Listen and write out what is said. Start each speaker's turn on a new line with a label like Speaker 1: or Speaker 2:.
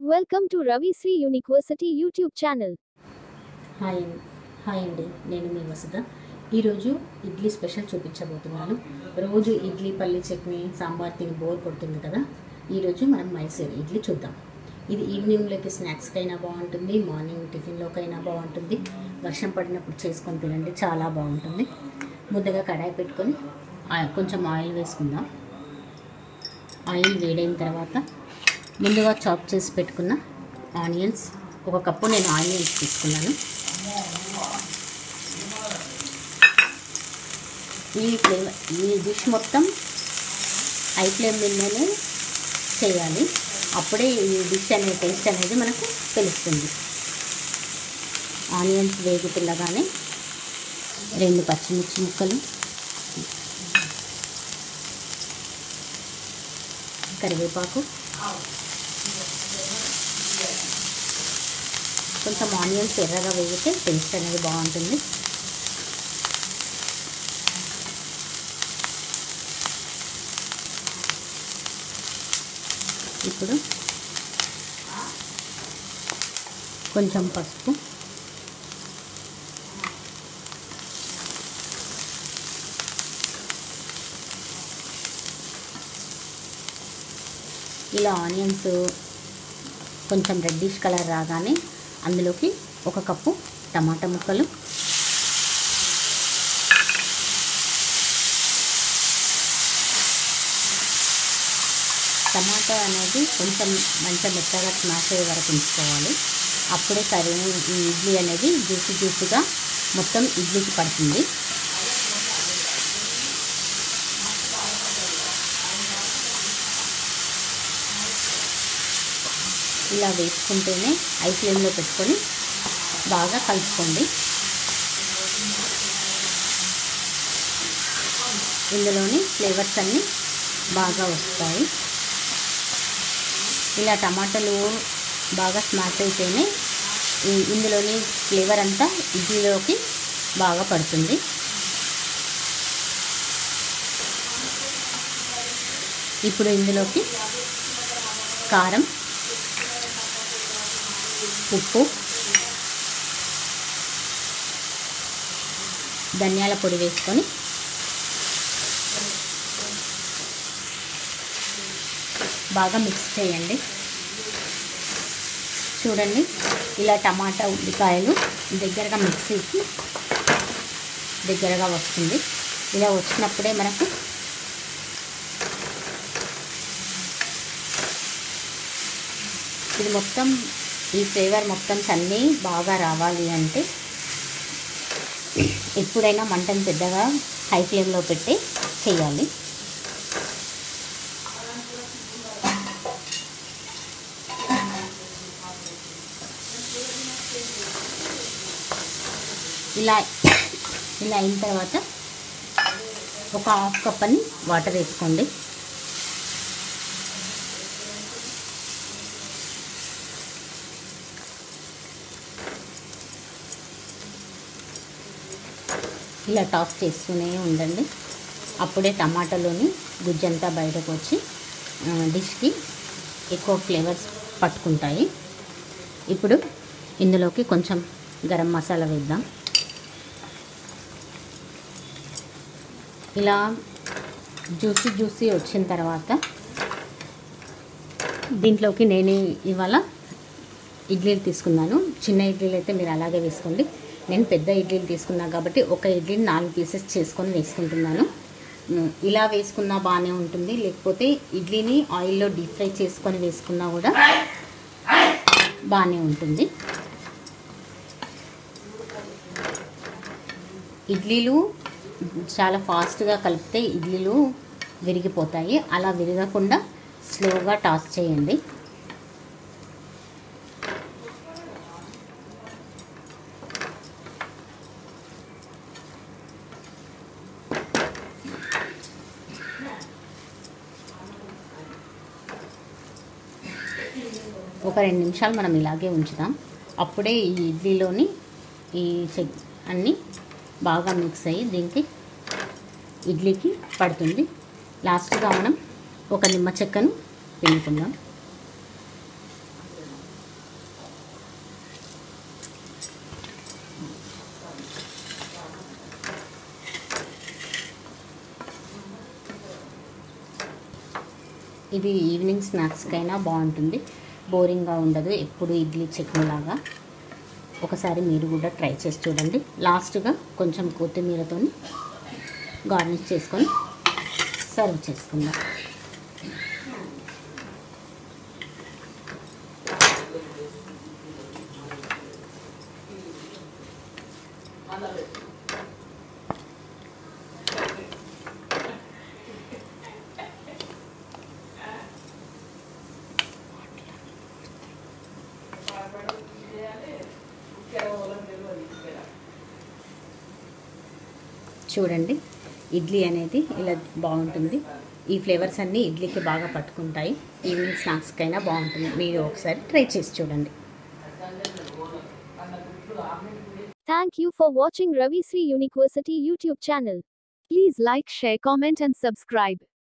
Speaker 1: Welcome to Ravi Sri University YouTube channel.
Speaker 2: Hi అండి, నేను మీ వసుధ. ఈరోజు ఇడ్లీ స్పెషల్ చూపించబోతున్నాను. రోజు ఇడ్లీ పల్లి చట్నీ సాంబార్ తిని బోర్ కొడుతుంది కదా. ఈరోజు మనం మైసూర్ ఇడ్లీ చూద్దాం. ఇది ఈవినింగ్లోకి స్నాక్స్కైనా బాగుంటుంది, మార్నింగ్ టిఫిన్లోకైనా బాగుంటుంది. వర్షం పడినప్పుడు చేసుకొని తినండి, చాలా బాగుంటుంది. ముందుగా కడాయి పెట్టుకొని కొంచెం ఆయిల్ వేసుకుందాం. ఆయిల్ వేడైన తర్వాత ముందుగా చాప్ చేసి పెట్టుకున్న ఆనియన్స్, ఒక కప్పు నేను ఆనియన్స్ తీసుకున్నాను. ఈ డిష్ మొత్తం హై ఫ్లేమ్ మీదనే చేయాలి, అప్పుడే ఈ డిష్ అనే టేస్ట్ అనేది మనకు తెలుస్తుంది. ఆనియన్స్ వేగుతుండగానే 2 పచ్చిమిర్చి ముక్కలు, కరివేపాకు, కొంచెం ఆనియన్స్ ఎర్రగా వేగితే టేస్ట్ అనేది బాగుంటుంది. ఇప్పుడు కొంచెం పసుపు, ఇలా ఆనియన్స్ కొంచెం రెడ్డిష్ కలర్ రాగానే అందులోకి 1 కప్పు టమాటా ముక్కలు, టమాటా అనేది కొంచెం మంచిగా మెత్తగా స్మాష్ అయ్యే వరకు ఉంచుకోవాలి. అప్పుడే ఈ ఇడ్లీ అనేది జ్యూసీగా మొత్తం ఇడ్లీకి పడుతుంది. ఇలా వేసుకుంటేనే హై ఫ్లేమ్లో పెట్టుకొని బాగా కలుపుకోండి. ఇందులోని ఫ్లేవర్స్ అన్నీ బాగా వస్తాయి. ఇలా టమాటాలు బాగా స్మాష్ అయితేనే ఇందులోని ఫ్లేవర్ అంతా ఇడ్లీలోకి బాగా పడుతుంది. ఇప్పుడు ఇందులోకి కారం, ఉప్పు, ధనియాల పొడి వేసుకొని బాగా మిక్స్ చేయండి. చూడండి, ఇలా టమాటా ఉల్లిపాయలు మిక్సీకి దగ్గరగా వస్తుంది. ఇలా వచ్చినప్పుడే మనకు ఇది మొత్తం ఈ ఫ్లేవర్ మొత్తం అన్నీ బాగా రావాలి అంటే ఎప్పుడైనా మంటను పెద్దగా హై ఫ్లేమ్లో పెట్టి చేయాలి. ఇలా అయిన తర్వాత ఒక 1/2 కప్ అని వాటర్ వేసుకోండి. ఇలా టాస్ చేస్తూనే ఉండండి, అప్పుడే టమాటాలోని గుజ్జంతా బయటకు వచ్చి డిష్కి ఎక్కువ ఫ్లేవర్స్ పట్టుకుంటాయి. ఇప్పుడు ఇందులోకి కొంచెం గరం మసాలా వేద్దాం. ఇలా జ్యూసీ వచ్చిన తర్వాత దీంట్లోకి నేను ఇవాళ ఇడ్లీలు తీసుకున్నాను. చిన్న ఇడ్లీలు అయితే మీరు అలాగే వేసుకోండి. నేను పెద్ద ఇడ్లీలు తీసుకున్నాను కాబట్టి ఒక ఇడ్లీని 4 పీసెస్ చేసుకొని వేసుకుంటున్నాను. ఇలా వేసుకున్నా బాగానే ఉంటుంది, లేకపోతే ఇడ్లీని ఆయిల్లో డీప్ ఫ్రై చేసుకొని వేసుకున్నా కూడా బాగానే ఉంటుంది. ఇడ్లీలు చాలా ఫాస్ట్గా కలిపితే ఇడ్లీలు విరిగిపోతాయి. అలా విరగకుండా స్లోగా టాస్ చేయండి. ఒక 2 నిమిషాలు మనం ఇలాగే ఉంచుదాం, అప్పుడే ఈ ఇడ్లీలోని ఈ అన్నీ బాగా మిక్స్ అయ్యి దీనికి ఇడ్లీకి పడుతుంది. లాస్ట్గా మనం ఒక నిమ్మ చెక్కను పిండుకుందాం. ఇది ఈవినింగ్ స్నాక్స్కైనా బాగుంటుంది, బోరింగ్గా ఉండదు, ఎప్పుడు ఇడ్లీ చట్నీ లాగా. ఒకసారి మీరు కూడా ట్రై చేసి చూడండి. లాస్ట్గా కొంచెం కొత్తిమీరతో గార్నిష్ చేసుకొని సర్వ్ చేసుకుందాం. చూడండి, ఇడ్లీ అనేది ఇలా బాగుంటుంది. ఈ ఫ్లేవర్స్ అన్నీ ఇడ్లీకి బాగా పట్టుకుంటాయి. ఈవినింగ్ స్నాక్స్కైనా బాగుంటుంది. మీరు ఒకసారి ట్రై చేసి చూడండి.
Speaker 1: Thank you for watching Ravi Sri University YouTube channel. Please like, share, comment and subscribe.